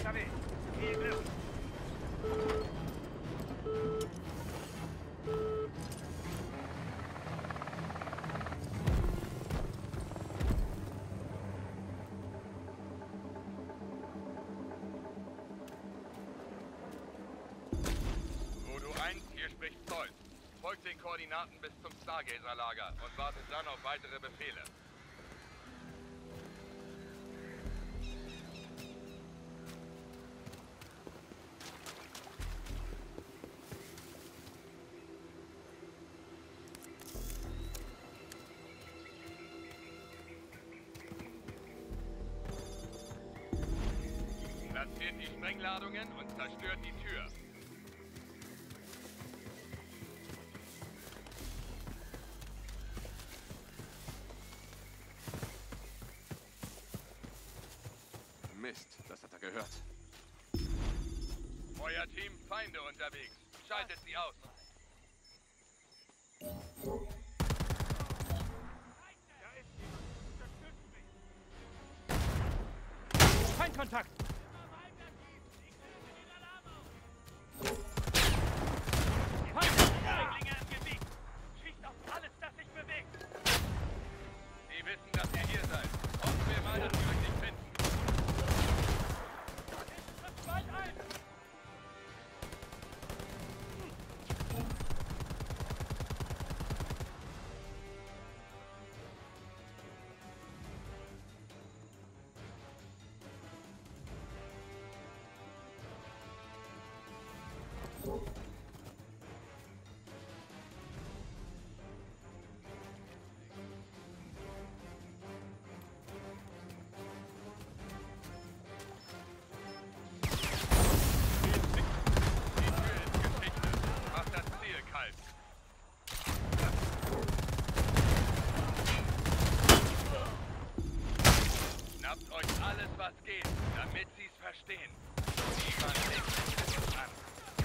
LKW. Viel Glück. Voodoo 1, hier spricht Zoll. Folgt den Koordinaten bis zum Stargazer-Lager und wartet dann auf weitere Befehle. Platziert die Sprengladungen und zerstört die Tür. Mist, das hat er gehört. Euer Team, Feinde unterwegs. Schaltet sie aus. Da ist jemand. Unterstützt mich. Feindkontakt! Feindlinge im Gebiet. Schießt auf alles, das sich bewegt. Sie wissen, dass ihr hier seid. Hoffen wir mal, dass wir euch nicht finden. Trifft bald ein. Die Tür ist Geschichte. Macht das Ziel kalt. Schnappt euch alles, was geht, damit sie es verstehen. Niemand legt es an.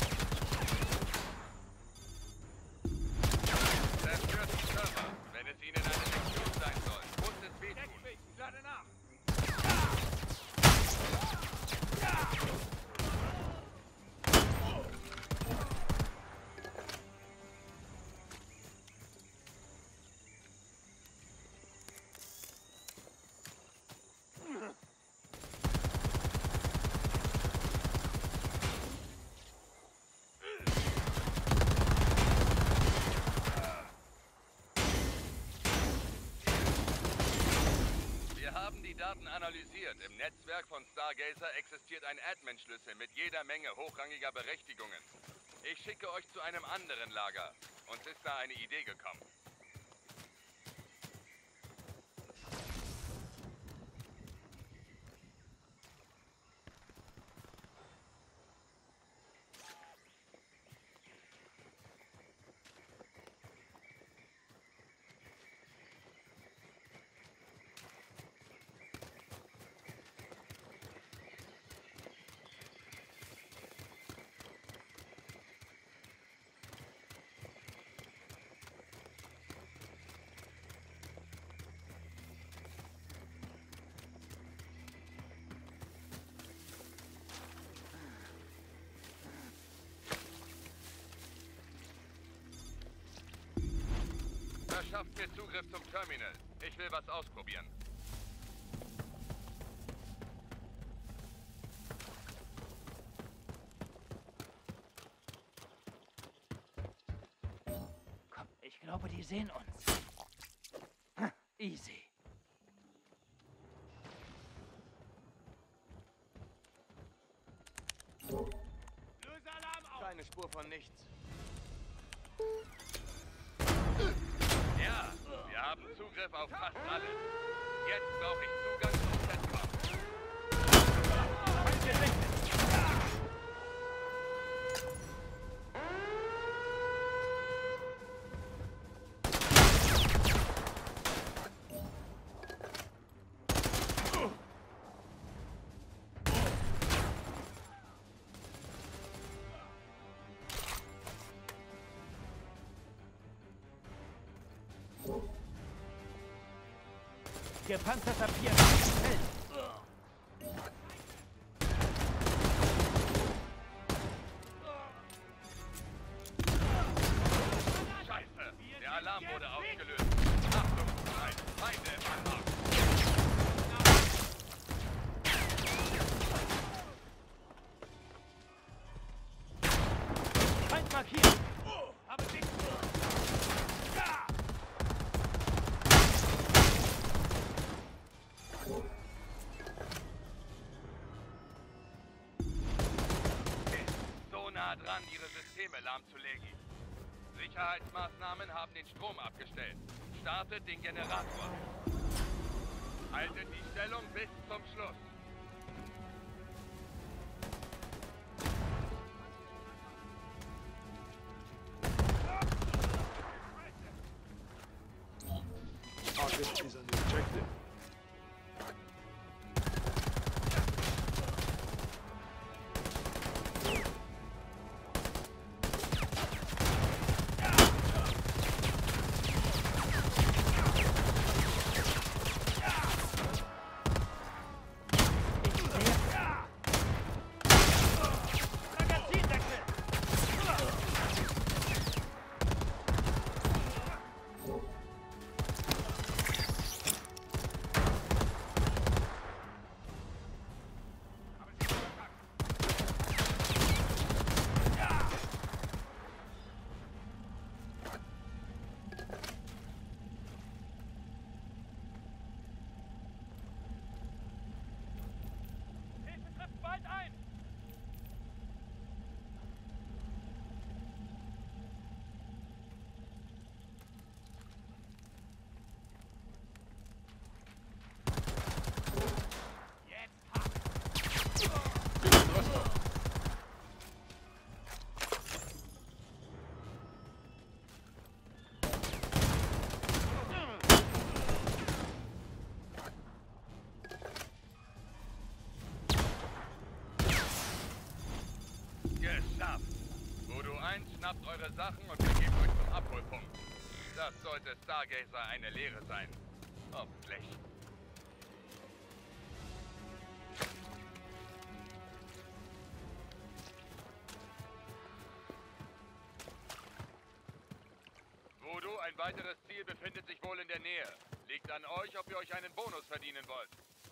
Zerstört die Server, wenn es ihnen eine Mission sein soll. Muss es wehtun. Deckt mich. Ich lade nach. Wir haben die Daten analysiert. Im Netzwerk von Stargazer existiert ein Admin-Schlüssel mit jeder Menge hochrangiger Berechtigungen. Ich schicke euch zu einem anderen Lager. Uns ist da eine Idee gekommen. Verschafft mir Zugriff zum Terminal. Ich will was ausprobieren. Komm, ich glaube, die sehen uns. Easy. Lösealarm auf. Keine Spur von nichts. Ja, wir haben Zugriff auf fast alles. Jetzt brauche ich Zugang zum Zentrum. Feind gesichtet! Gepanzerter Pier. Schnell! Blockade ausgelöst. Achtung, Feinde im Anmarsch. Feind markiert. Habe dich. Ja! So nah dran, ihre Systeme lahmzulegen. Sicherheitsmaßnahmen haben den Strom abgestellt. Startet den Generator. Haltet die Stellung bis zum Schluss. Target is an objective. Magazinwechsel! Hilfe trifft bald ein! Geschafft! Voodoo 1 schnappt eure Sachen und begebt euch zum Abholpunkt. Das sollte Stargazer eine Lehre sein. Hoffentlich. Voodoo, ein weiteres Ziel befindet sich wohl in der Nähe. Liegt an euch, ob ihr euch einen Bonus verdienen wollt.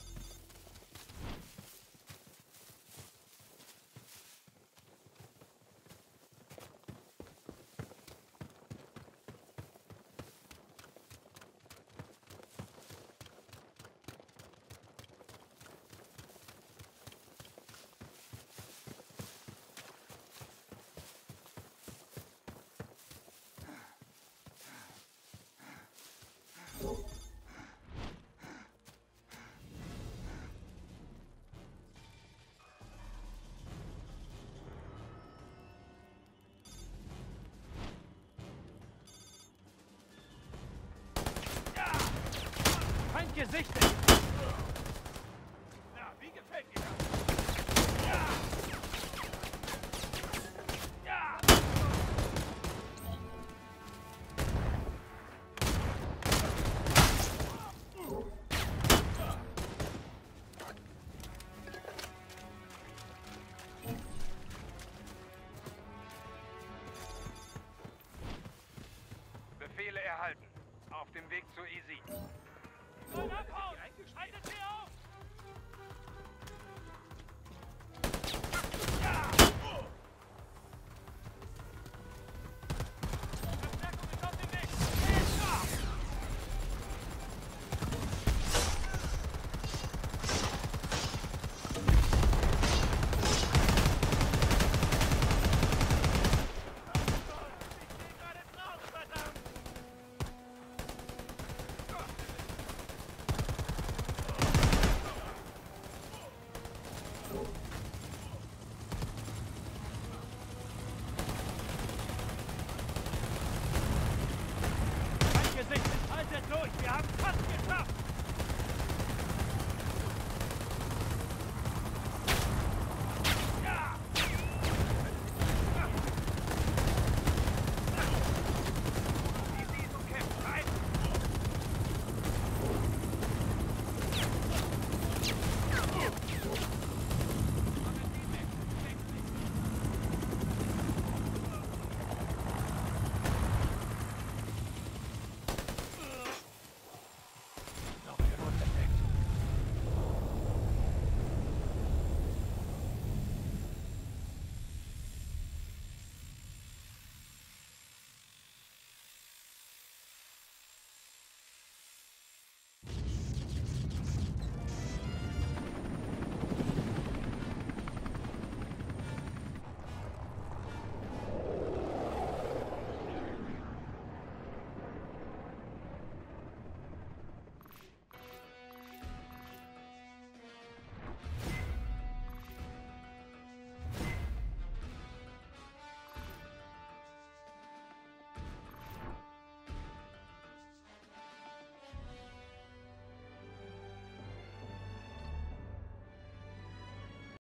Feind gesichtet. Na, wie gefällt dir das? Ja! Ja! Befehle erhalten. Auf dem Weg zur Easy. Soll abhauen! Haltet sie auf!